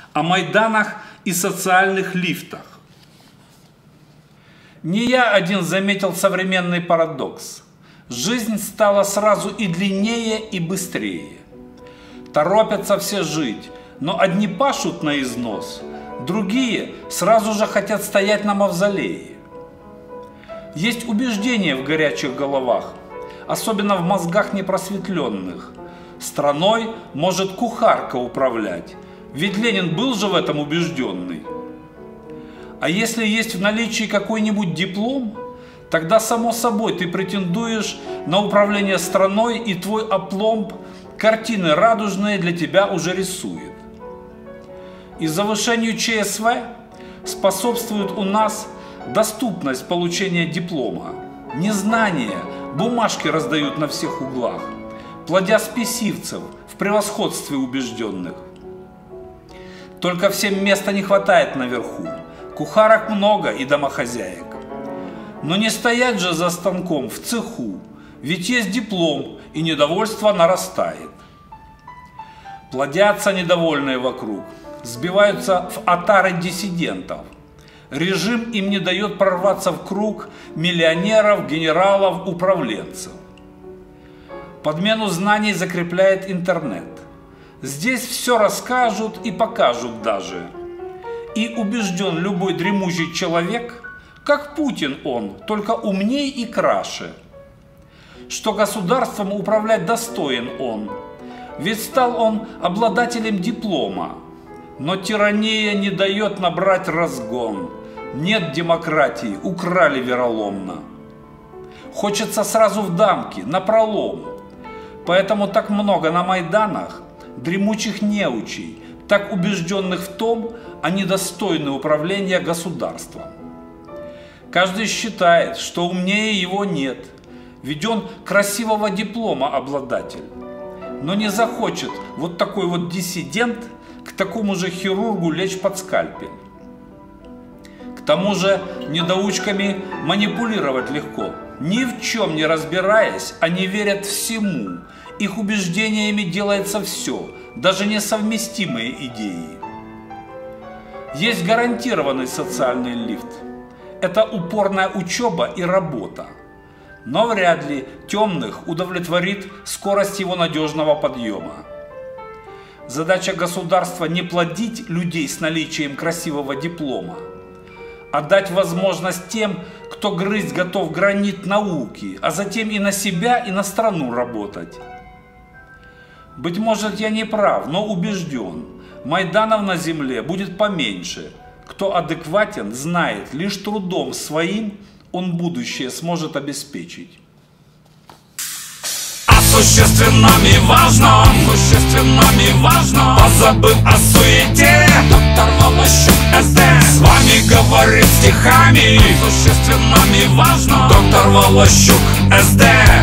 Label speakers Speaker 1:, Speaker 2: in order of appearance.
Speaker 1: о майданах и социальных лифтах. Не я один заметил современный парадокс. Жизнь стала сразу и длиннее, и быстрее. Торопятся все жить, но одни пашут на износ, другие сразу же хотят стоять на мавзолее. Есть убеждения в горячих головах, особенно в мозгах непросветленных. Страной может кухарка управлять, ведь Ленин был же в этом убежденный. А если есть в наличии какой-нибудь диплом, тогда само собой ты претендуешь на управление страной, и твой опломб картины радужные для тебя уже рисует. И завышению ЧСВ способствует у нас доступность получения диплома. Незнание, бумажки раздают на всех углах, плодя спесивцев в превосходстве убежденных. Только всем места не хватает наверху, кухарок много и домохозяек. Но не стоять же за станком в цеху, ведь есть диплом, и недовольство нарастает. Плодятся недовольные вокруг, сбиваются в отары диссидентов. Режим им не дает прорваться в круг миллионеров, генералов, управленцев. Подмену знаний закрепляет интернет. Здесь все расскажут и покажут даже. И убежден любой дремучий человек, как Путин он, только умней и краше. Что государством управлять достоин он, ведь стал он обладателем диплома. Но тирания не дает набрать разгон. Нет демократии, украли вероломно. Хочется сразу в дамки, напролом. Поэтому так много на майданах дремучих неучей, так убежденных в том, они достойны управления государством. Каждый считает, что умнее его нет, ведь он красивого диплома обладатель. Но не захочет вот такой вот диссидент к такому же хирургу лечь под скальпель. К тому же недоучками манипулировать легко. Ни в чем не разбираясь, они верят всему. Их убеждениями делается все, даже несовместимые идеи. Есть гарантированный социальный лифт. Это упорная учеба и работа. Но вряд ли темных удовлетворит скорость его надежного подъема. Задача государства не плодить людей с наличием красивого диплома, а дать возможность тем, кто грызть готов гранит науки, а затем и на себя, и на страну работать. Быть может, я не прав, но убежден, майданов на земле будет поменьше. Кто адекватен, знает, лишь трудом своим он будущее сможет обеспечить.
Speaker 2: Существенно и важно, позабыв о суете, доктор Волощук СД с вами говорит стихами. Существенно и важно, доктор Волощук СД.